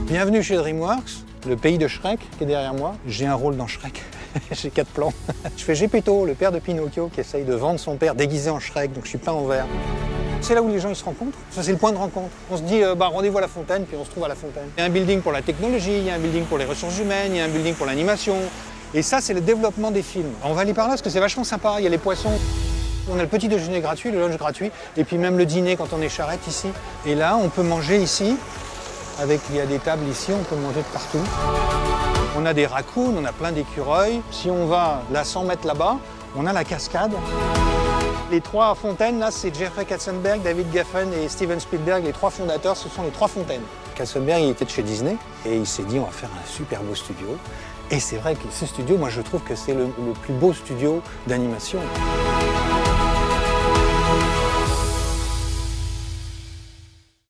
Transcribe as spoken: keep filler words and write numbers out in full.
Bienvenue chez DreamWorks, le pays de Shrek qui est derrière moi. J'ai un rôle dans Shrek, j'ai quatre plans. Je fais Geppetto, le père de Pinocchio, qui essaye de vendre son père déguisé en Shrek, donc je suis peint en vert. C'est là où les gens ils se rencontrent, ça c'est le point de rencontre. On se dit euh, bah, rendez-vous à la fontaine, puis on se trouve à la fontaine. Il y a un building pour la technologie, il y a un building pour les ressources humaines, il y a un building pour l'animation. Et ça c'est le développement des films. On va aller par là parce que c'est vachement sympa, il y a les poissons. On a le petit déjeuner gratuit, le lunch gratuit, et puis même le dîner quand on est charrette ici. Et là on peut manger ici, avec il y a des tables ici, on peut manger de partout. On a des raccoons, on a plein d'écureuils. Si on va là cent mètres là-bas, on a la cascade. Les trois fontaines, là, c'est Jeffrey Katzenberg, David Geffen et Steven Spielberg, les trois fondateurs, ce sont les trois fontaines. Katzenberg, il était de chez Disney et il s'est dit on va faire un super beau studio. Et c'est vrai que ce studio, moi je trouve que c'est le, le plus beau studio d'animation.